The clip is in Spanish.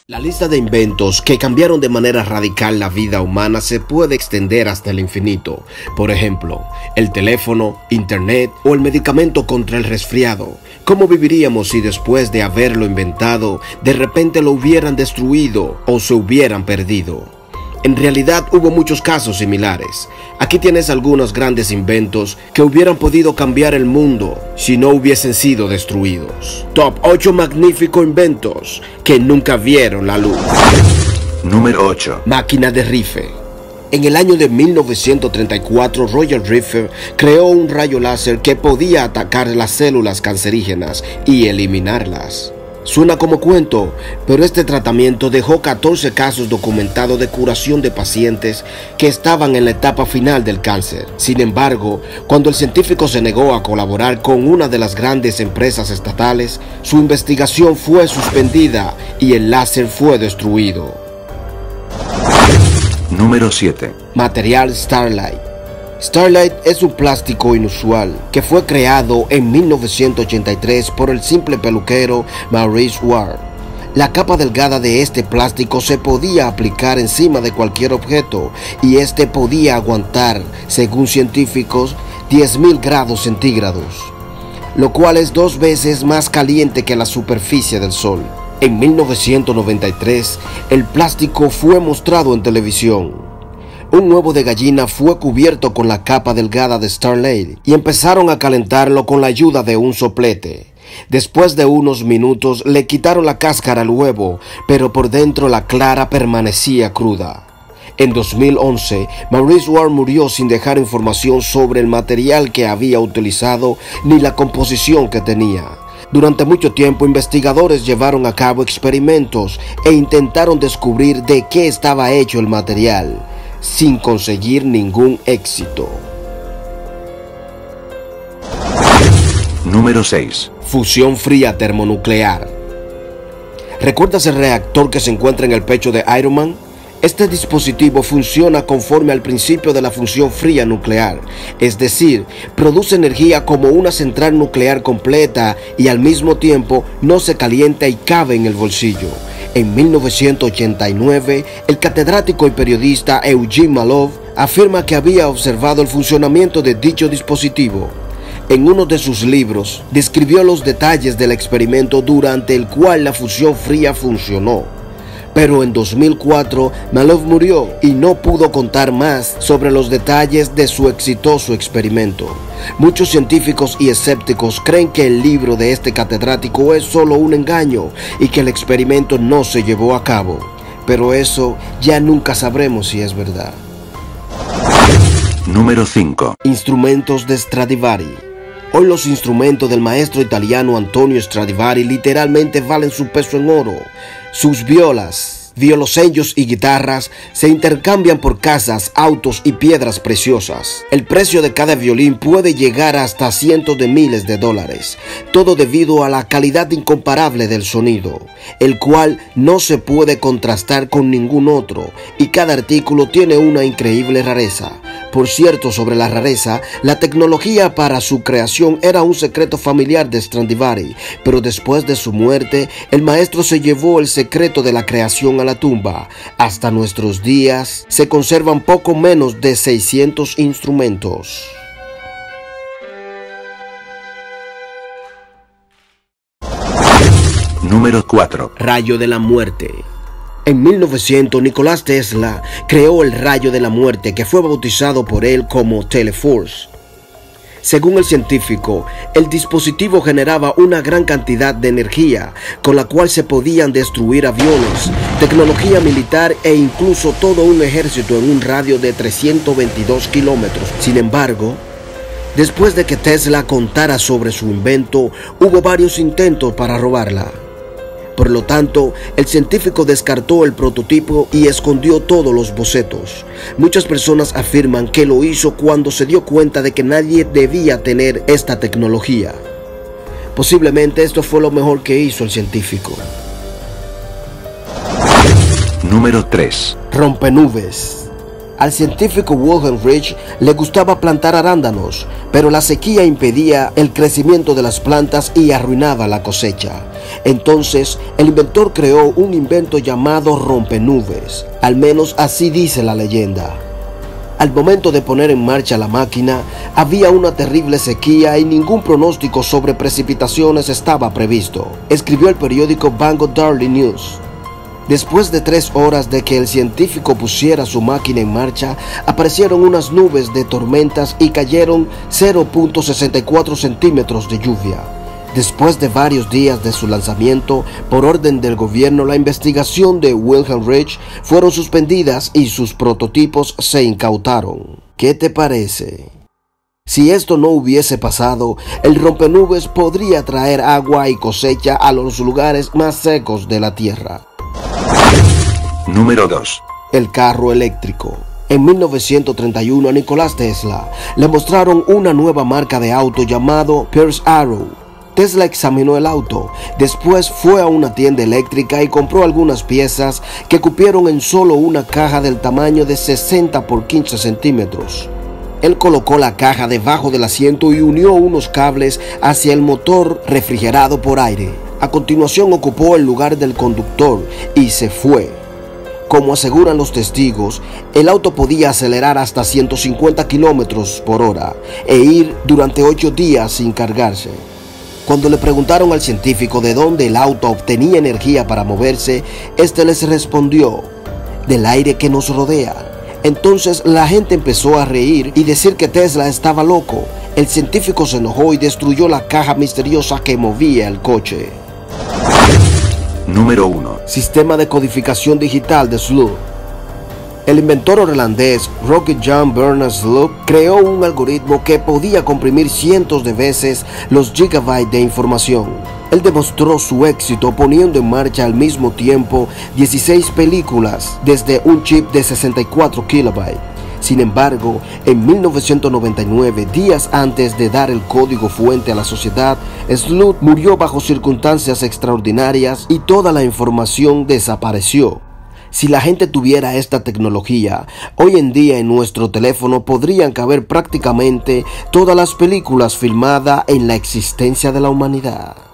La lista de inventos que cambiaron de manera radical la vida humana se puede extender hasta el infinito. Por ejemplo, el teléfono, internet o el medicamento contra el resfriado. ¿Cómo viviríamos si después de haberlo inventado, de repente lo hubieran destruido o se hubieran perdido? En realidad hubo muchos casos similares. Aquí tienes algunos grandes inventos que hubieran podido cambiar el mundo si no hubiesen sido destruidos. Top 8 magníficos inventos que nunca vieron la luz. Número 8. Máquina de Rife. En el año de 1934, Roger Rife creó un rayo láser que podía atacar las células cancerígenas y eliminarlas. Suena como cuento, pero este tratamiento dejó 14 casos documentados de curación de pacientes que estaban en la etapa final del cáncer. Sin embargo, cuando el científico se negó a colaborar con una de las grandes empresas estatales, su investigación fue suspendida y el láser fue destruido. Número 7. Material Starlight. Starlight es un plástico inusual que fue creado en 1983 por el simple peluquero Maurice Ward. La capa delgada de este plástico se podía aplicar encima de cualquier objeto y este podía aguantar, según científicos, 10.000 grados centígrados, lo cual es 2 veces más caliente que la superficie del Sol. En 1993, el plástico fue mostrado en televisión. Un huevo de gallina fue cubierto con la capa delgada de Starlight y empezaron a calentarlo con la ayuda de un soplete. Después de unos minutos le quitaron la cáscara al huevo, pero por dentro la clara permanecía cruda. En 2011, Maurice Ward murió sin dejar información sobre el material que había utilizado ni la composición que tenía. Durante mucho tiempo, investigadores llevaron a cabo experimentos e intentaron descubrir de qué estaba hecho el material, sin conseguir ningún éxito. Número 6. Fusión fría termonuclear. ¿Recuerdas el reactor que se encuentra en el pecho de Iron Man? Este dispositivo funciona conforme al principio de la fusión fría nuclear, es decir, produce energía como una central nuclear completa y al mismo tiempo no se calienta y cabe en el bolsillo. En 1989, el catedrático y periodista Eugene Malov afirma que había observado el funcionamiento de dicho dispositivo. En uno de sus libros, describió los detalles del experimento durante el cual la fusión fría funcionó. Pero en 2004, Malov murió y no pudo contar más sobre los detalles de su exitoso experimento. Muchos científicos y escépticos creen que el libro de este catedrático es solo un engaño y que el experimento no se llevó a cabo. Pero eso ya nunca sabremos si es verdad. Número 5. Instrumentos de Stradivari. Hoy los instrumentos del maestro italiano Antonio Stradivari literalmente valen su peso en oro. Sus violas, violoncellos y guitarras se intercambian por casas, autos y piedras preciosas. El precio de cada violín puede llegar hasta cientos de miles de dólares, todo debido a la calidad incomparable del sonido, el cual no se puede contrastar con ningún otro, y cada artículo tiene una increíble rareza. Por cierto, sobre la rareza, la tecnología para su creación era un secreto familiar de Stradivari, pero después de su muerte, el maestro se llevó el secreto de la creación a la tumba. Hasta nuestros días, se conservan poco menos de 600 instrumentos. Número 4. Rayo de la muerte. En 1900, Nicolás Tesla creó el rayo de la muerte, que fue bautizado por él como Teleforce. Según el científico, el dispositivo generaba una gran cantidad de energía, con la cual se podían destruir aviones, tecnología militar e incluso todo un ejército en un radio de 322 kilómetros. Sin embargo, después de que Tesla contara sobre su invento, hubo varios intentos para robarla. Por lo tanto, el científico descartó el prototipo y escondió todos los bocetos. Muchas personas afirman que lo hizo cuando se dio cuenta de que nadie debía tener esta tecnología. Posiblemente esto fue lo mejor que hizo el científico. Número 3. Rompenubes. Al científico Wilhelm Reich le gustaba plantar arándanos, pero la sequía impedía el crecimiento de las plantas y arruinaba la cosecha. Entonces, el inventor creó un invento llamado rompenubes, al menos así dice la leyenda. Al momento de poner en marcha la máquina, había una terrible sequía y ningún pronóstico sobre precipitaciones estaba previsto, escribió el periódico Bangor Daily News. Después de 3 horas de que el científico pusiera su máquina en marcha, aparecieron unas nubes de tormentas y cayeron 0.64 centímetros de lluvia. Después de varios días de su lanzamiento, por orden del gobierno, la investigación de Wilhelm Reich fueron suspendidas y sus prototipos se incautaron. ¿Qué te parece? Si esto no hubiese pasado, el rompenubes podría traer agua y cosecha a los lugares más secos de la Tierra. Número 2. El carro eléctrico. En 1931 a Nicolás Tesla le mostraron una nueva marca de auto llamado Pierce Arrow. Tesla examinó el auto, después fue a una tienda eléctrica y compró algunas piezas que cupieron en solo una caja del tamaño de 60 por 15 centímetros. Él colocó la caja debajo del asiento y unió unos cables hacia el motor refrigerado por aire. A continuación ocupó el lugar del conductor y se fue. Como aseguran los testigos, el auto podía acelerar hasta 150 kilómetros por hora e ir durante 8 días sin cargarse. Cuando le preguntaron al científico de dónde el auto obtenía energía para moverse, este les respondió: del aire que nos rodea. Entonces la gente empezó a reír y decir que Tesla estaba loco. El científico se enojó y destruyó la caja misteriosa que movía el coche. Número 1. Sistema de codificación digital de Sloop. El inventor holandés Rogier Jan Bernard Sloop creó un algoritmo que podía comprimir cientos de veces los gigabytes de información. Él demostró su éxito poniendo en marcha al mismo tiempo 16 películas desde un chip de 64 kilobytes. Sin embargo, en 1999, días antes de dar el código fuente a la sociedad, Sloot murió bajo circunstancias extraordinarias y toda la información desapareció. Si la gente tuviera esta tecnología, hoy en día en nuestro teléfono podrían caber prácticamente todas las películas filmadas en la existencia de la humanidad.